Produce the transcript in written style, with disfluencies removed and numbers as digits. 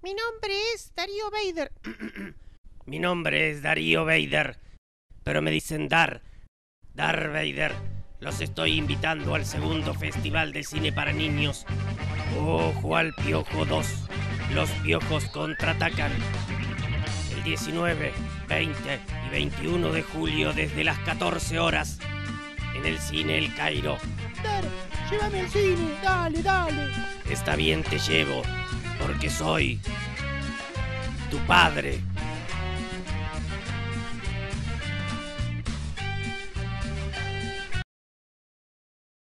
Mi nombre es Darío Vader. Mi nombre es Darío Vader, pero me dicen Darth Vader. Los estoy invitando al segundo Festival de Cine para Niños. Ojo al Piojo 2. Los piojos contraatacan. El 19, 20 y 21 de julio desde las 14 horas en el Cine El Cairo. Dar, llévame al cine, dale. Está bien, te llevo, porque soy tu padre.